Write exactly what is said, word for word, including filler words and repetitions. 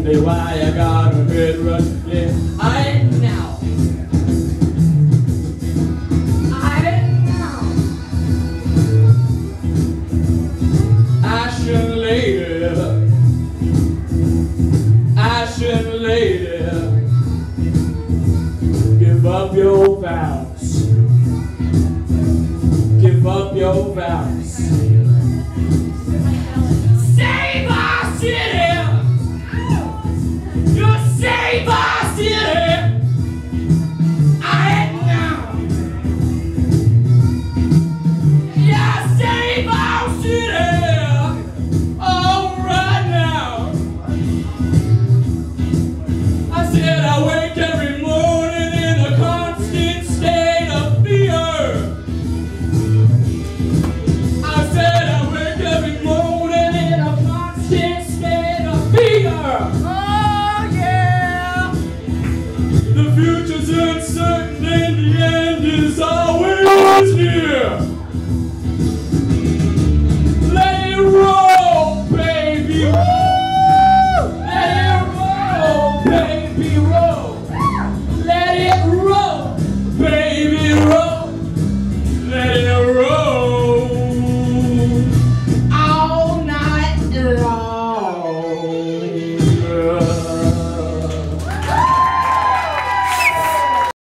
me why I got a good run. Yeah, I ain't now. I ain't now. Ashen lady, Ashen lady, give up your vows. Give up your vows. Save our city! You save our city! I ain't now! Yeah, save our city! All right now! I said I wake every morning in a constant state of fear. I said I wake every morning in a constant state of fear. Oh yeah. The future's uncertain and the end is always near.